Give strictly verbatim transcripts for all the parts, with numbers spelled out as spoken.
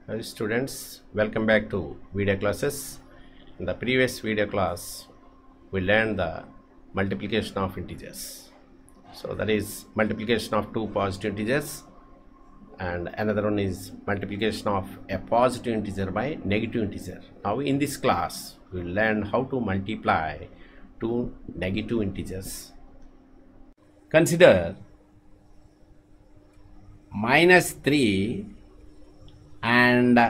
Hi students, welcome back to video classes. In the previous video class, we learned the multiplication of integers. So that is multiplication of two positive integers, and another one is multiplication of a positive integer by negative integer. Now in this class, we will learn how to multiply two negative integers. Consider minus three and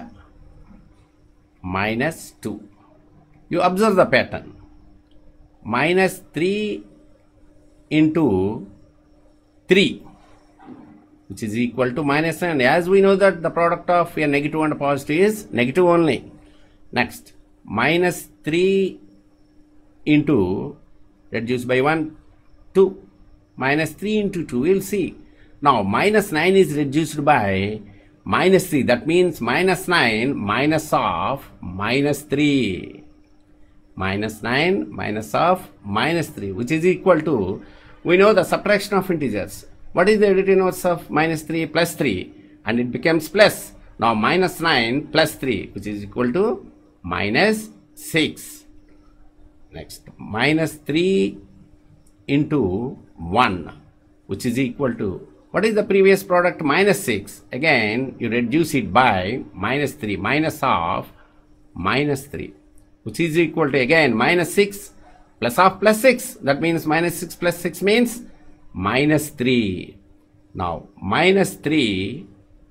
minus two. You observe the pattern. Minus three into three, which is equal to minus nine. As we know that the product of a negative and a positive is negative only. Next, minus three into, reduced by one, two. Minus three into two, we'll see. Now, minus nine is reduced by minus three. That means minus nine minus of minus three. Minus nine minus of minus three, which is equal to, we know the subtraction of integers. What is the additive inverse of minus three? Plus three. And it becomes plus. Now, minus nine plus three, which is equal to minus six. Next, minus three into one, which is equal to, what is the previous product? Minus six. Again, you reduce it by minus three, minus of minus three, which is equal to, again, minus six plus of plus six. That means minus six plus six means minus three. Now, minus three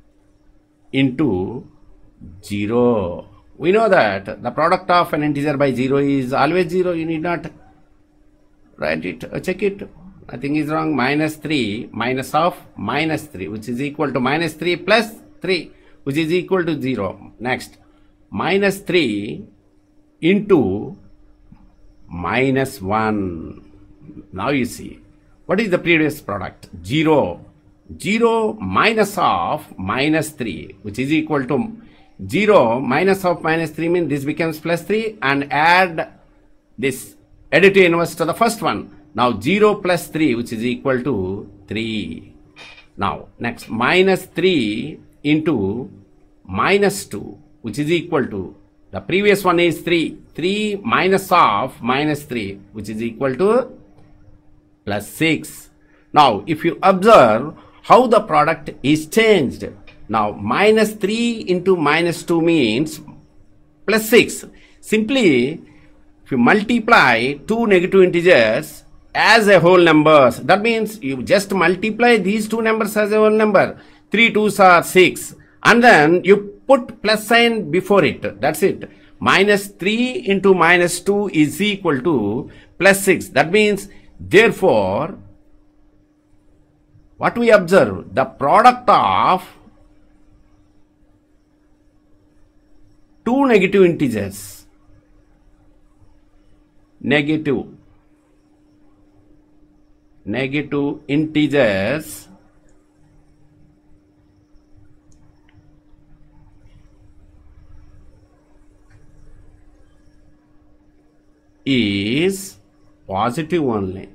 into zero. We know that the product of an integer by zero is always zero. You need not write it, uh, check it. Nothing is wrong. Minus three minus of minus three, which is equal to minus three plus three, which is equal to zero. Next, minus three into minus one. Now you see, what is the previous product? zero. zero minus of minus three, which is equal to zero minus of minus three, means this becomes plus three, and add this additive inverse to the first one. Now, zero plus three, which is equal to three. Now, next, minus three into minus two, which is equal to, the previous one is three. three minus of minus three, which is equal to plus six. Now, if you observe how the product is changed. Now, minus three into minus two means plus six. Simply, if you multiply two negative integers as a whole numbers, that means you just multiply these two numbers as a whole number. three twos are six, and then you put plus sign before it. That's it. Minus three into minus two is equal to plus six. That means, therefore, what we observe, the product of two negative integers, negative negative integers is positive only.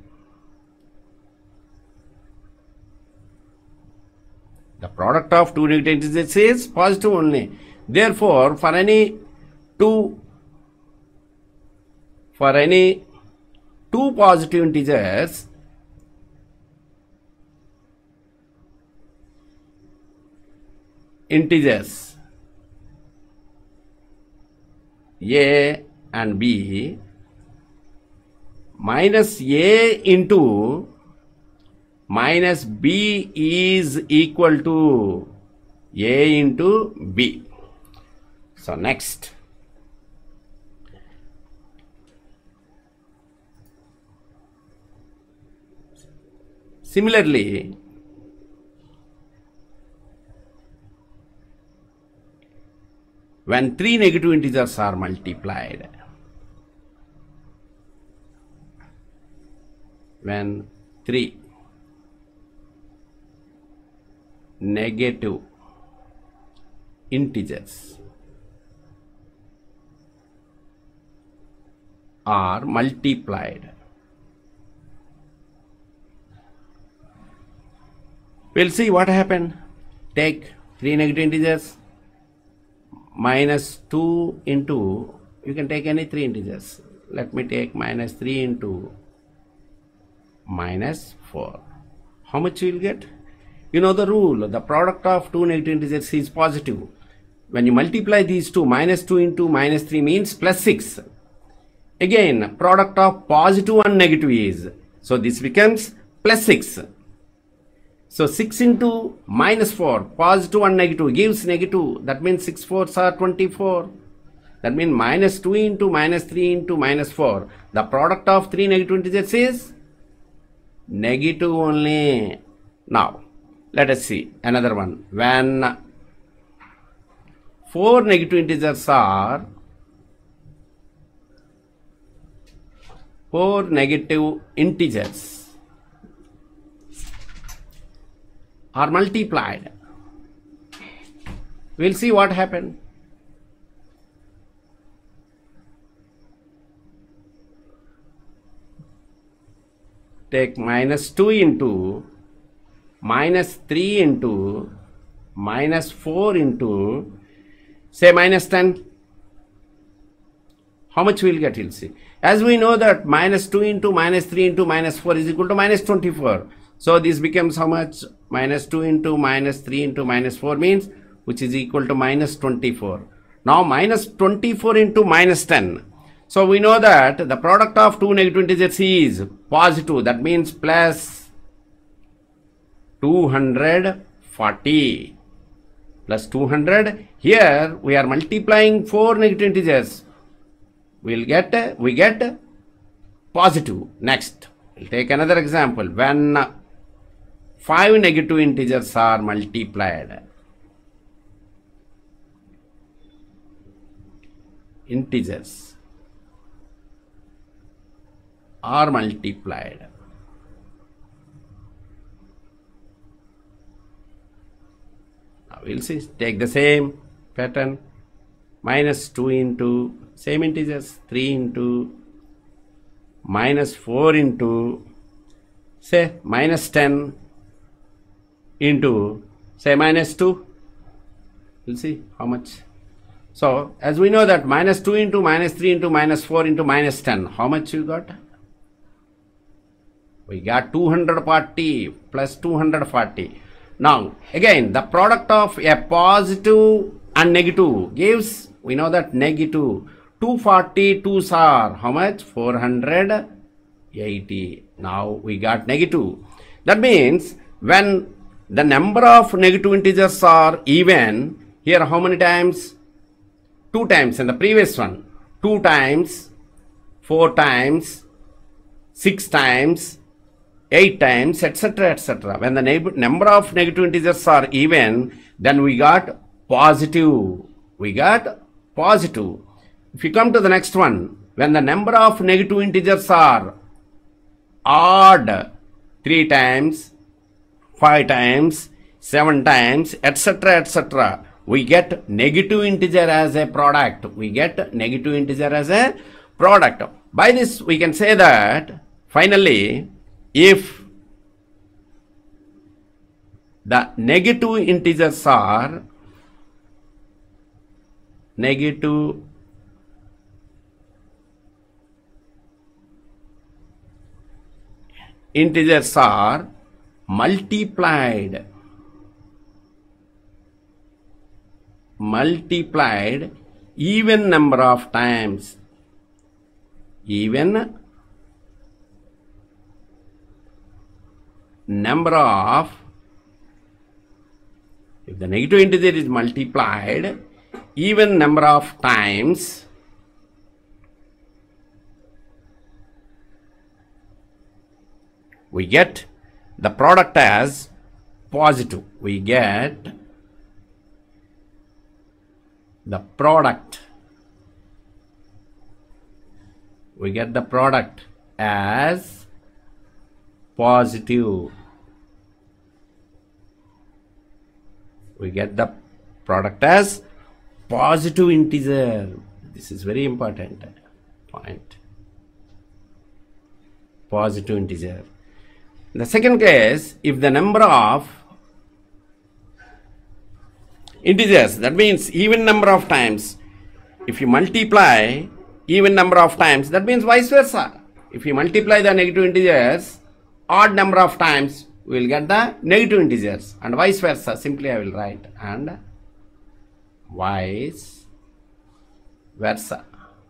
The product of two negative integers is positive only. Therefore, for any two for any two positive integers, integers A and B, minus A into minus B is equal to A into B. So next, similarly, when three negative integers are multiplied, when three negative integers are multiplied, we'll see what happened. Take three negative integers, minus two into, you can take any three integers. Let me take minus three into minus four. How much you will get? You know the rule, the product of two negative integers is positive. When you multiply these two, minus two into minus three means plus six. Again, product of positive and negative is, so this becomes plus six. So six into minus four, positive and negative gives negative. That means six fours are twenty-four. That means minus two into minus three into minus four. The product of three negative integers is negative only. Now, let us see another one. When four negative integers are four negative integers are multiplied, we'll see what happened. Take minus two into minus three into minus four into, say, minus ten. How much we'll get? We'll see. As we know that minus two into minus three into minus four is equal to minus twenty-four. So this becomes how much? Minus two into minus three into minus four means, which is equal to minus twenty-four. Now minus twenty-four into minus ten. So we know that the product of two negative integers is positive. That means plus two hundred forty. Plus two hundred. Here we are multiplying four negative integers. We'll get, we get positive. Next, we'll take another example. When five negative integers are multiplied, integers are multiplied, now we'll see, take the same pattern. Minus two into same integers, three into minus four into, say, minus ten into, say, minus two. We'll see how much. So as we know that minus two into minus three into minus four into minus ten, how much you got? We got two hundred forty plus two hundred forty. Now again, the product of a positive and negative gives, we know that negative. Two forty-twos are how much? four hundred eighty. Now we got negative. That means when the number of negative integers are even, here how many times? Two times in the previous one. Two times, four times, six times, eight times, et cetera, et cetera. When the number of negative integers are even, then we got positive. We got positive. If you come to the next one, when the number of negative integers are odd, three times, five times, seven times, et cetera, et cetera, we get negative integer as a product. We get negative integer as a product. By this, we can say that finally, if the negative integers are negative integers are multiplied multiplied even number of times, even number of, if the negative integer is multiplied even number of times, we get the product as positive. We get the product. We get the product as positive. We get the product as positive integer. This is very important point. Positive integer. In the second case, if the number of integers. That means even number of times. If you multiply even number of times, that means vice versa. If you multiply the negative integers odd number of times, we will get the negative integers, and vice versa. Simply I will write and vice versa.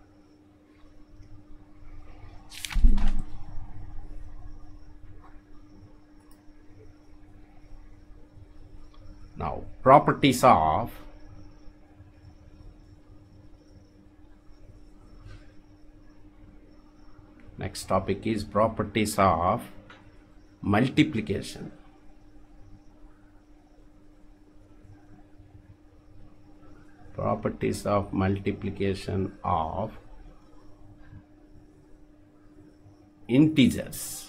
Now, properties of next topic is properties of multiplication. Properties of multiplication of integers.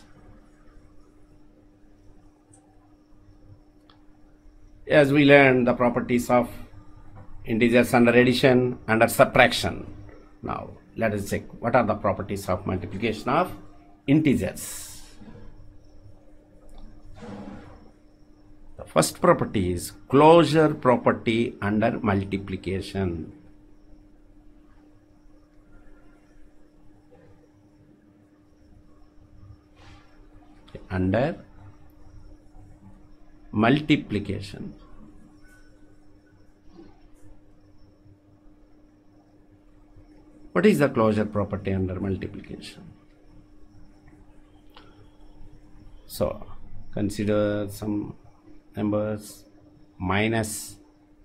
As we learned the properties of integers under addition, under subtraction. Now let us check what are the properties of multiplication of integers. The first property is closure property under multiplication. Under multiplication. What is the closure property under multiplication? So consider some numbers. Minus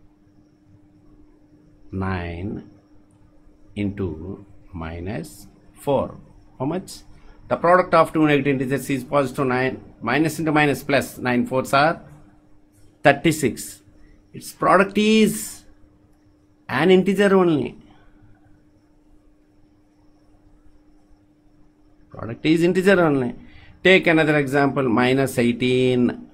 nine into minus four. How much? The product of two negative integers is positive nine. Minus into minus plus. nine fours are thirty-six. Its product is an integer only. Product is integer only. Take another example. Minus eighteen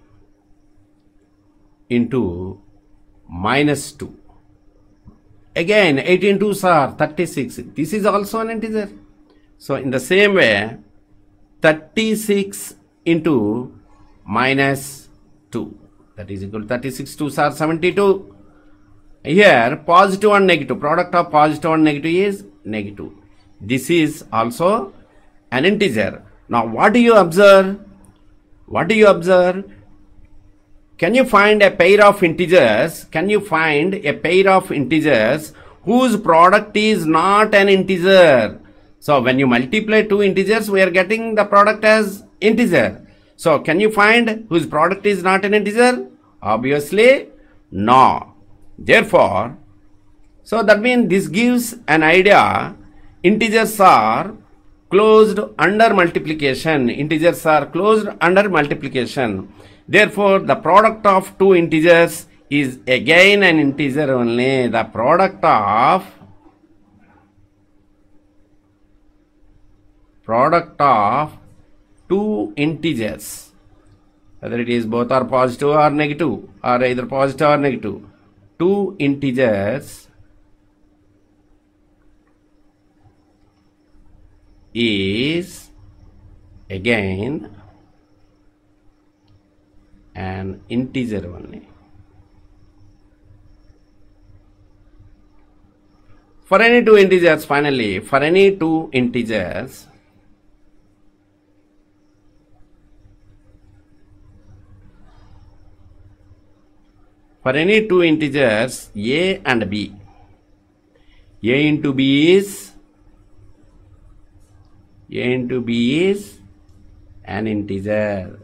into minus two. Again, eighteen twos are thirty-six. This is also an integer. So in the same way, thirty-six into minus two, that is equal to thirty-six twos are seventy-two. Here positive and negative, product of positive and negative is negative. This is also an integer. Now what do you observe? What do you observe? Can you find a pair of integers? Can you find a pair of integers whose product is not an integer? So when you multiply two integers, we are getting the product as integer. So can you find whose product is not an integer? Obviously no. Therefore, so that means this gives an idea. Integers are closed under multiplication. Integers are closed under multiplication. Therefore, the product of two integers is again an integer only. The product of product of two integers, whether it is both are positive or negative, or either positive or negative, two integers is again an integer only. For any two integers, finally, for any two integers, for any two integers a and b, a into b is a into b is an integer.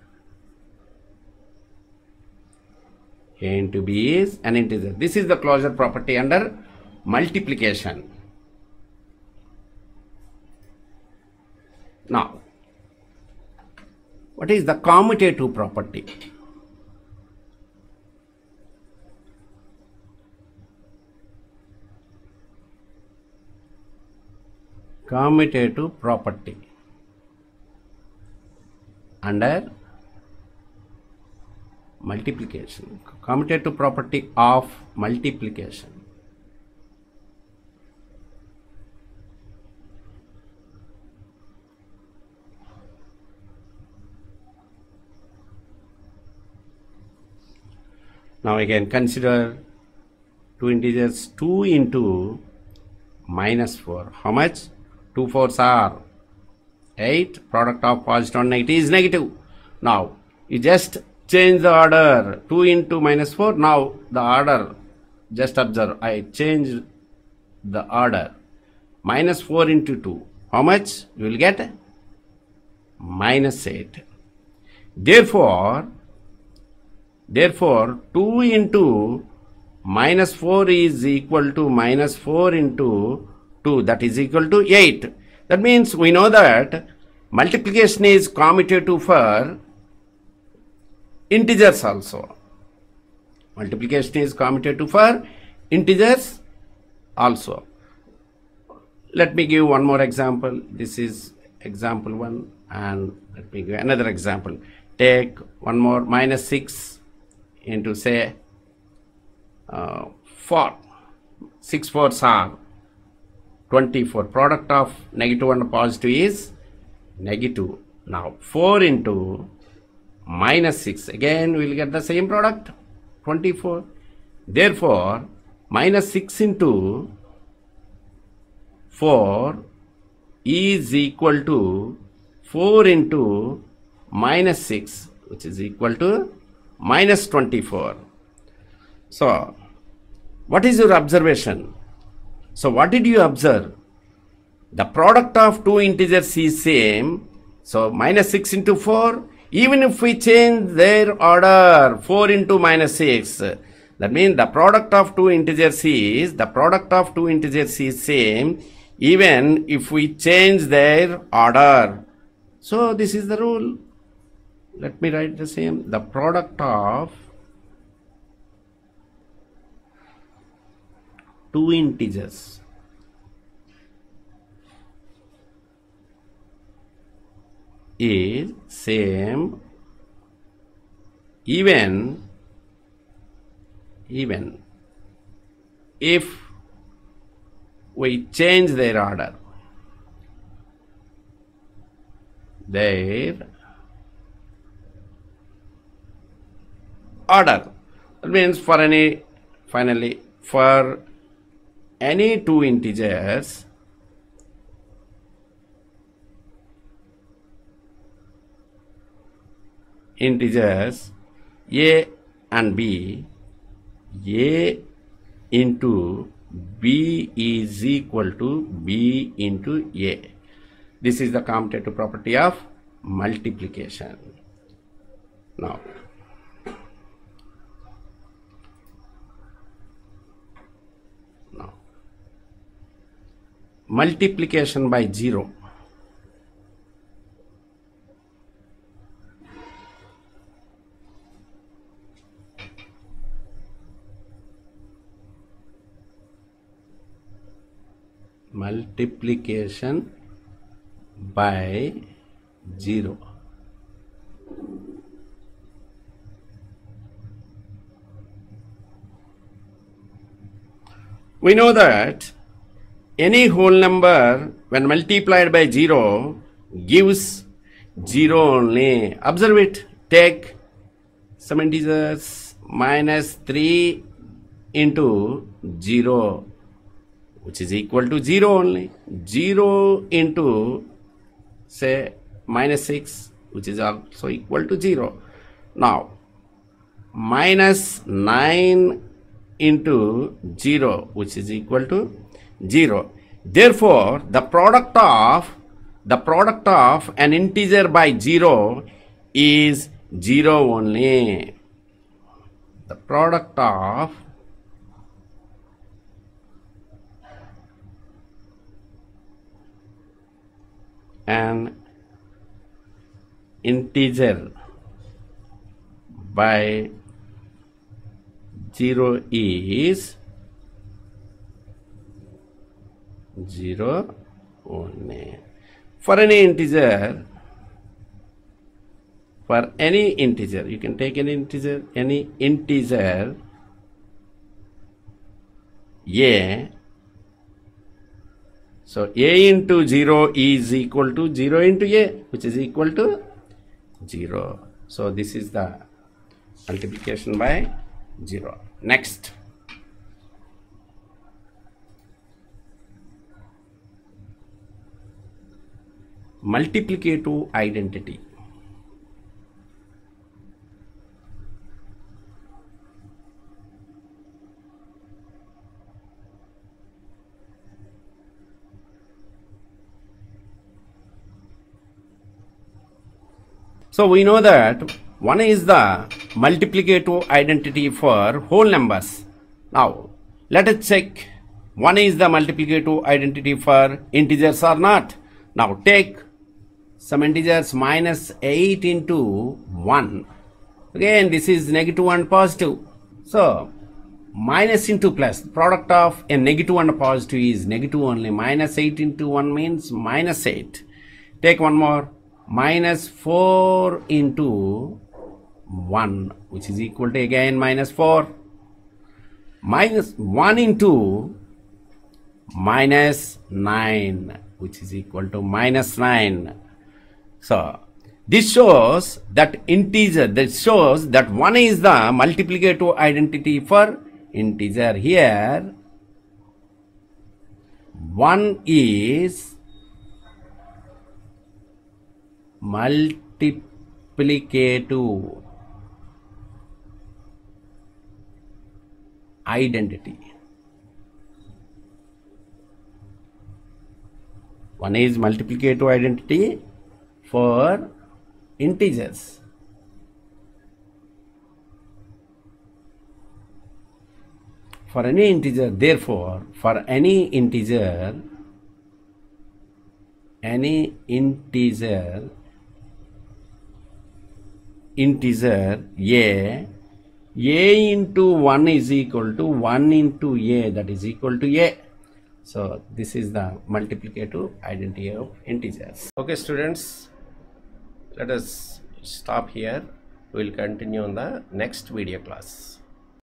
A into b is an integer. This is the closure property under multiplication. Now, what is the commutative property? Commutative property under multiplication. Commutative property of multiplication. Now again consider two integers, two into minus four. How much? two fours are eight. Product of positive and negative is negative. Now, you just change the order. two into minus four. Now, the order, just observe, I changed the order. Minus four into two. How much? You will get minus eight. Therefore, therefore, two into minus four is equal to minus four into two. That is equal to eight. That means we know that multiplication is commutative for integers also. Multiplication is commutative for integers also. Let me give one more example. This is example one, and let me give another example. Take one more, minus six into, say, uh, four. six fours are twenty-four. Product of negative and positive is negative. Now, four into minus six. Again, we will get the same product, twenty-four. Therefore, minus six into four is equal to four into minus six, which is equal to minus twenty-four. So, what is your observation? So, what did you observe? The product of two integers is same. So, minus six into four, even if we change their order, four into minus six, that means the product of two integers is, the product of two integers is same, even if we change their order. So, this is the rule. Let me write the same. The product of two integers is same even even if we change their order. Their order. That means for any, finally, for any two integers, integers a and b, a into b is equal to b into a. This is the commutative property of multiplication. Now, now multiplication by zero. Multiplication by zero. We know that any whole number when multiplied by zero gives zero only. Observe it. Take some integers, minus three into zero, which is equal to zero only. zero into, say, minus six, which is also equal to zero. Now, minus nine into zero, which is equal to zero. Therefore, the product of the product of an integer by zero is zero only. The product of an integer by zero is zero only. For any integer, for any integer, you can take any integer, any integer a. So, a into zero is equal to zero into a, which is equal to zero. So, this is the multiplication by zero. Next, multiplicative identity. So we know that one is the multiplicative identity for whole numbers. Now let us check one is the multiplicative identity for integers or not. Now take some integers, minus eight into one. Again this is negative and positive. So minus into plus, product of a negative and a positive is negative only. Minus eight into one means minus eight. Take one more, minus four into one, which is equal to again minus four. Minus one into minus nine, which is equal to minus nine. So this shows that integer, this shows that one is the multiplicative identity for integer. Here one is multiplicative identity. One is multiplicative identity for integers. For any integer, therefore, for any integer, any integer, integer a, a into one is equal to one into a, that is equal to a. So this is the multiplicative identity of integers. Okay students, let us stop here. We will continue on the next video class.